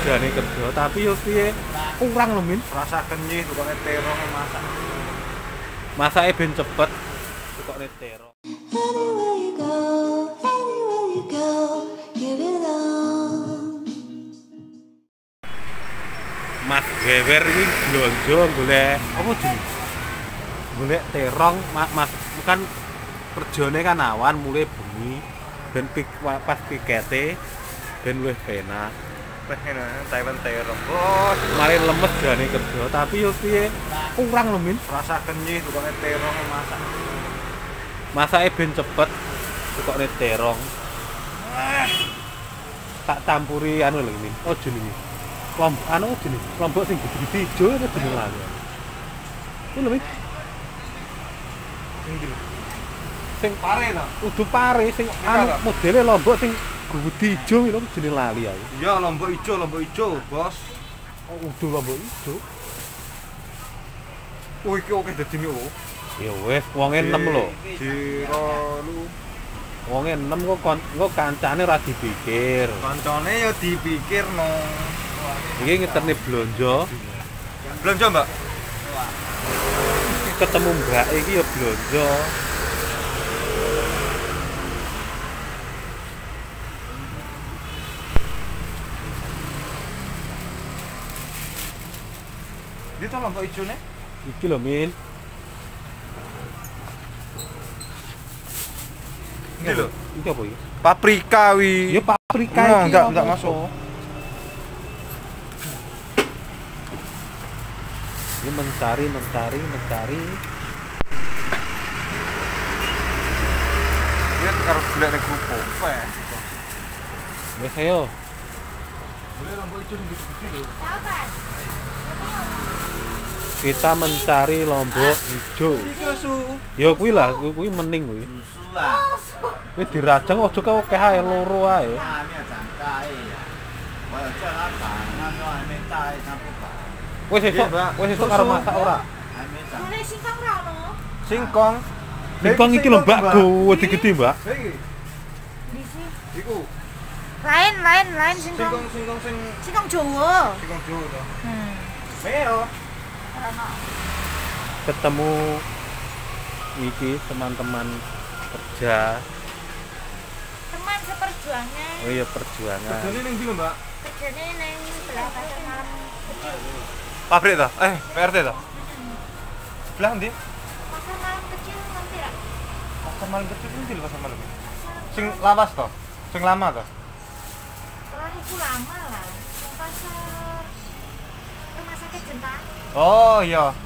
jane kerja, tapi yo piye kurang lho Min. Rasa kenyih tukane terong masak. Masake ben cepet tukane terong. Anywhere you go, give it all. Mas Gewer iki blonjo golek apa jenenge? Golek terong, Mas kan kerjane kan awan mulai bengi ben pas pikete ben luwih penak. Pengen Taiwan terong. Oh, Kemarin lemes jane kerja, tapi yo piye kurang lho Min. rasa kenyih tukane terong masak. Masake ben cepet tukane terong. Tak campuri anu lho Min. Oh jenenge. Lombok anu jenenge. Lombok sing gede-gede ijo apa jenenge lali. Ku lho Min. Sing Pare to. kudu pare sing anu modele lombok sing gede ijo itu jenenge lali aku. Iya, lombok ijo, Bos. Oh, udah lombok ijo. Oh, iki oke dadine oh. Ya wis, wonge 6 lho. Jiro lu. Wonge 6 kok kancane ora dipikir. Kancane ya dipikirno. Iki ngeterne blonjo. Belanja, Mbak? Ketemu mbak iki ya blonjo. Dia tuh lombok ijone. Iki lho Min. Iki lho. Iki apa iki? Paprika wi. Ya paprika Nah, iki. enggak apa? masuk. Ini mencari. Dia harus golek nek grup opo. Wes ayo. Boleh lombok ijo sing gede-gede lho. Kita mencari lombok hijau. Iki su. Ya kuwi lah, kuwi mening kuwi. Kuwi dirajang aja kok akeh ae loro ae. Wis esuk karo masak ora? Boleh singkong ra ono? Singkong. Singkong iki lho Mbak, gede-gede Mbak. Iki. Bisi. Iku. Lain singkong. Singkong sing Singkong Jawa. singkong Jawa to. Meo. Ketemu iki teman-teman kerja. Teman seperjuangan. Oh iya perjuangan. Kerjane ning ndi lho, Mbak? Kerjane neng sebelah pasar malam kecil. Pabrik to? PRT to? Sebelah ndi? Pasar malam kecil nanti ra. Pasar malam kecil ndi lho pasar malam? Sing lawas to? Sing lama to? Setelah itu lama lah. Yang pasar rumah sakit Jentani. Oh iya.